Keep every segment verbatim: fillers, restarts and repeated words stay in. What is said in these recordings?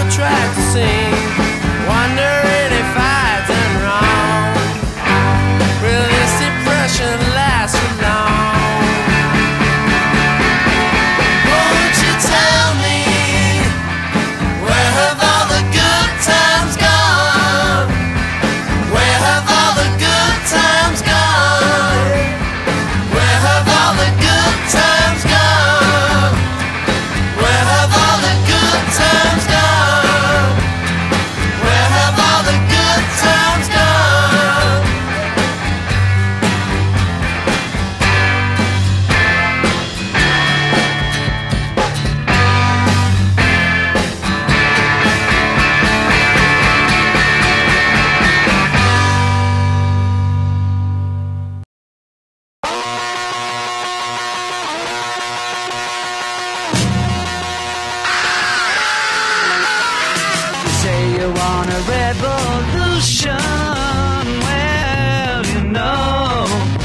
tried to sing, wondering if I'd done wrong. Will this depression last for long? Won't you tell me, where have all the good times gone? Where have all the good times gone? Where have all the good times gone? Where have all the good times gone? Where have all the good times gone? You say you want a revolution. Well, you know,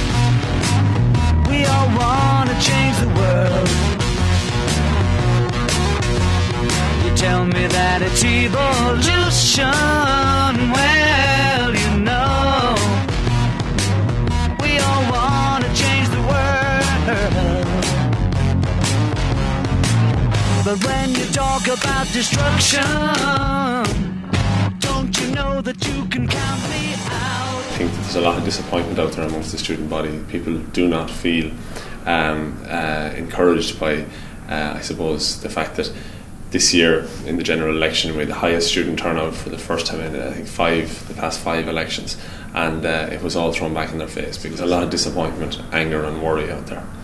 we all want to change the world. You tell me that it's evolution. Well, you know, we all want to change the world. But when you talk about destruction, don't you know that you can count me out? I think that there's a lot of disappointment out there amongst the student body. People do not feel um, uh, encouraged by, uh, I suppose, the fact that this year in the general election we had the highest student turnout for the first time in I think five, the past five elections, and uh, it was all thrown back in their face because a lot of disappointment, anger and worry out there.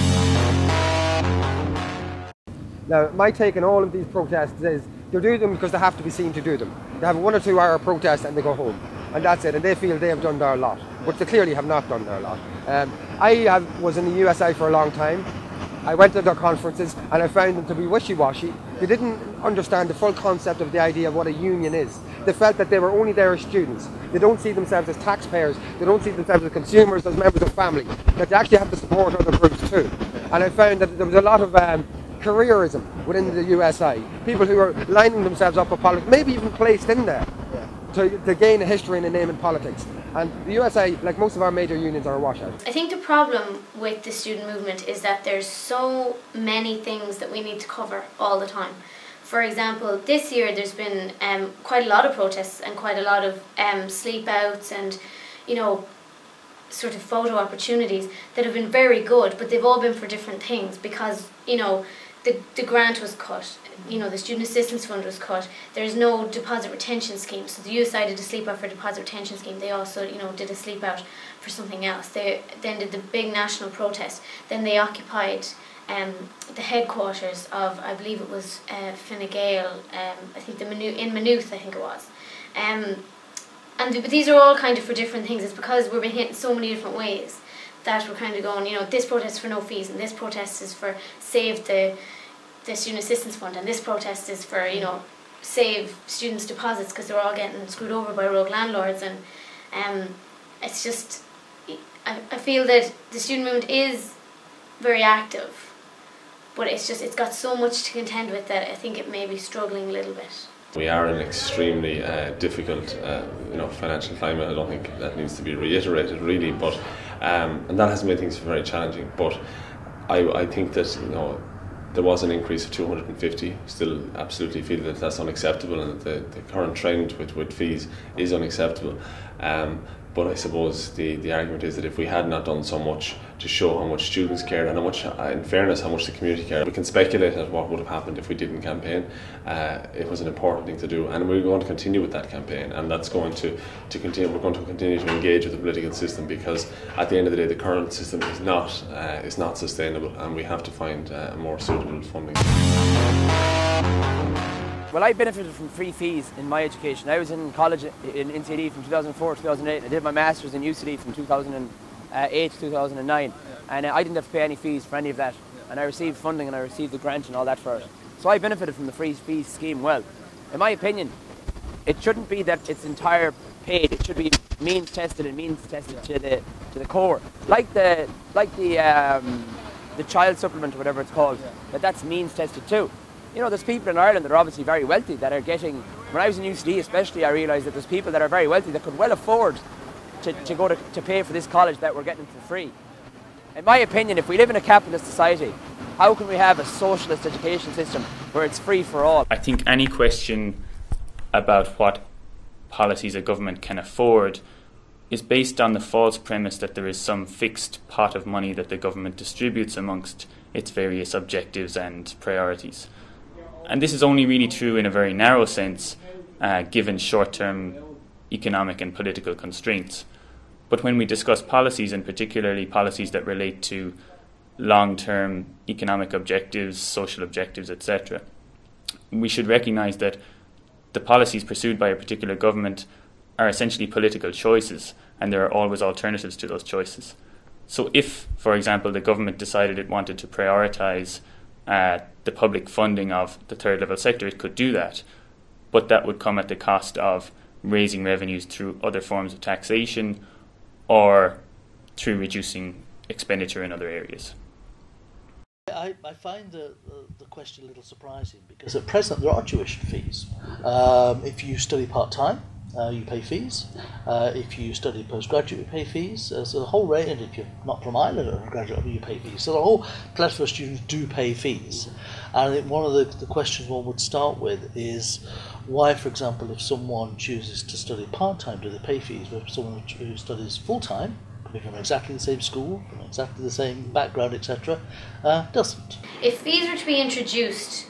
Now, my take on all of these protests is they do them because they have to be seen to do them. They have a one or two hour protest and they go home, and that's it, and they feel they have done their lot, but they clearly have not done their lot. Um, I have, was in the U S A for a long time. I went to their conferences and I found them to be wishy-washy. They didn't understand the full concept of the idea of what a union is. They felt that they were only there as students. They don't see themselves as taxpayers. They don't see themselves as consumers, as members of family. That they actually have to support other groups too. And I found that there was a lot of um, careerism within the U S A. People who are lining themselves up for politics, maybe even placed in there to, to gain a history and a name in politics. And the U S A, like most of our major unions, are a washout. I think the problem with the student movement is that there's so many things that we need to cover all the time. For example, this year there's been um, quite a lot of protests and quite a lot of um, sleep outs and, you know, sort of photo opportunities that have been very good, but they've all been for different things because, you know, the, the grant was cut, you know, the student assistance fund was cut, there's no deposit retention scheme, so the U S I did a sleep out for deposit retention scheme, they also, you know, did a sleep out for something else. They then did the big national protest, then they occupied um, the headquarters of, I believe it was uh, Fine Gael, um, I think the Manu- in Maynooth I think it was. Um, and th- but these are all kind of for different things. It's because we're being hit in so many different ways that we're kind of going, you know, this protest is for no fees and this protest is for save the the student assistance fund and this protest is for, you know, save students' deposits because they're all getting screwed over by rogue landlords. And um, it's just, I, I feel that the student movement is very active, but it's just, it's got so much to contend with that I think it may be struggling a little bit. We are in an extremely uh, difficult uh, you know, financial climate. I don't think that needs to be reiterated really, but um, and that has made things very challenging. But I, I think that, you know, there was an increase of two hundred fifty. Still absolutely feel that that's unacceptable and that the, the current trend with, with fees is unacceptable. Um, but I suppose the, the argument is that if we had not done so much to show how much students cared and how much, uh, in fairness, how much the community cared, we can speculate at what would have happened if we didn't campaign. Uh, it was an important thing to do, and we're going to continue with that campaign, and that's going to, to continue. We're going to continue to engage with the political system because at the end of the day, the current system is not uh, is not sustainable, and we have to find uh, a more suitable funding. Well, I benefited from free fees in my education. I was in college in N C D from two thousand four to two thousand eight. I did my master's in U C D from two thousand eight to two thousand nine. And I didn't have to pay any fees for any of that. And I received funding and I received the grant and all that for it. So I benefited from the free fees scheme well. In my opinion, it shouldn't be that it's entire paid. It should be means tested and means tested to the to the core. Like the like the um, the child supplement or whatever it's called. But that's means tested too. you know, there's people in Ireland that are obviously very wealthy that are getting, when I was in U C D especially, I realised that there's people that are very wealthy that could well afford to, to go to, to pay for this college that we're getting for free. In my opinion, if we live in a capitalist society, how can we have a socialist education system where it's free for all? I think any question about what policies a government can afford is based on the false premise that there is some fixed pot of money that the government distributes amongst its various objectives and priorities. And this is only really true in a very narrow sense, uh, given short-term economic and political constraints. But when we discuss policies, and particularly policies that relate to long-term economic objectives, social objectives, et cetera, we should recognise that the policies pursued by a particular government are essentially political choices, and there are always alternatives to those choices. So if, for example, the government decided it wanted to prioritise uh, the public funding of the third level sector, it could do that, but that would come at the cost of raising revenues through other forms of taxation or through reducing expenditure in other areas. I, I find the, the, the question a little surprising because at present there are tuition fees. Um, if you study part-time, uh, you pay fees. Uh, if you study postgraduate, you pay fees. Uh, so the whole range, and if you're not from Ireland or a graduate, you pay fees. So the whole plethora of students do pay fees. And I think one of the, the questions one would start with is why, for example, if someone chooses to study part-time, do they pay fees? But if someone who studies full-time, from exactly the same school, from exactly the same background, et cetera, uh, doesn't. If fees were to be introduced,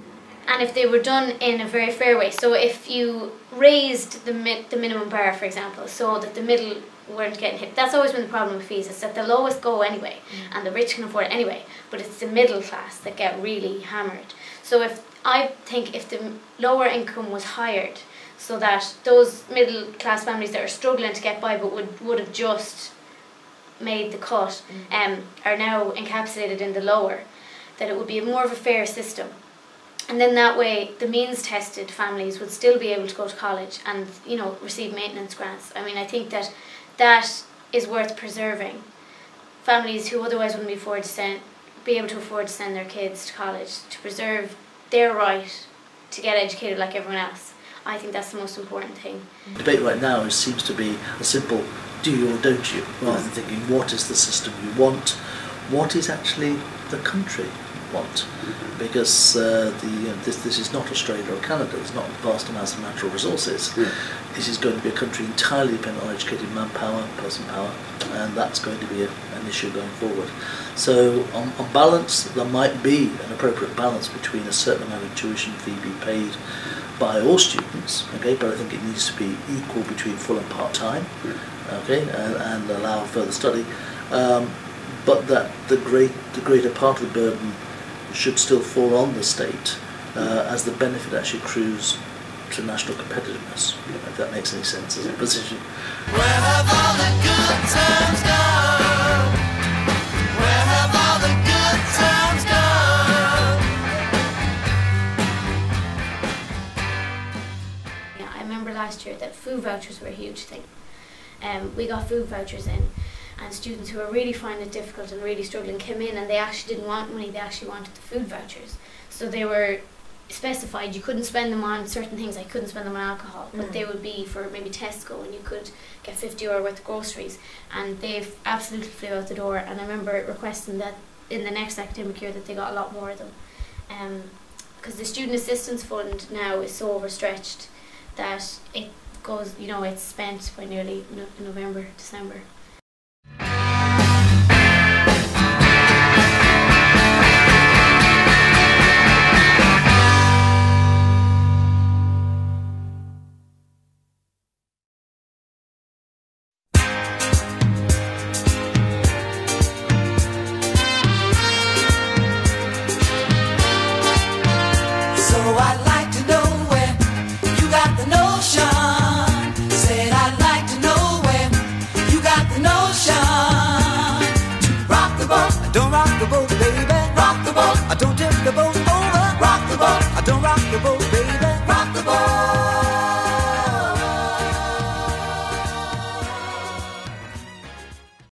and if they were done in a very fair way, so if you raised the mi the minimum bar, for example, so that the middle weren't getting hit, that's always been the problem with fees, is that the lowest go anyway, mm. and the rich can afford it anyway, but it's the middle class that get really hammered. So if I think if the lower income was hired, so that those middle class families that are struggling to get by but would, would have just made the cut um, are now encapsulated in the lower, that it would be more of a fair system. And then that way the means tested families would still be able to go to college and, you know, receive maintenance grants. I mean, I think that that is worth preserving. Families who otherwise wouldn't be, afford to send, be able to afford to send their kids to college, to preserve their right to get educated like everyone else. I think that's the most important thing. The debate right now is, seems to be a simple do you or don't you, rather than thinking what is the system you want, what is actually the country you want. Because uh, the, uh, this, this is not Australia or Canada, it's not vast amounts of natural resources. Yeah. This is going to be a country entirely dependent on educated manpower, person power, and that's going to be a, an issue going forward. So on, on balance, there might be an appropriate balance between a certain amount of tuition fee being paid by all students, okay, but I think it needs to be equal between full and part-time, okay, and, and allow further study, um, but that the great, the greater part of the burden should still fall on the state, uh, as the benefit actually accrues to national competitiveness, if that makes any sense as a position. Where have all the good times gone? Where have all the good times gone? Yeah, I remember last year that food vouchers were a huge thing. Um, we got food vouchers in, and students who were really finding it difficult and really struggling came in, and they actually didn't want money, they actually wanted the food vouchers. So they were specified, you couldn't spend them on certain things, I couldn't spend them on alcohol, but mm. they would be for maybe Tesco, and you could get fifty euro worth of groceries, and they've absolutely flew out the door. And I remember requesting that in the next academic year that they got a lot more of them, because um, the student assistance fund now is so overstretched that it goes, you know, it's spent by nearly no November, December. Don't rock the boat.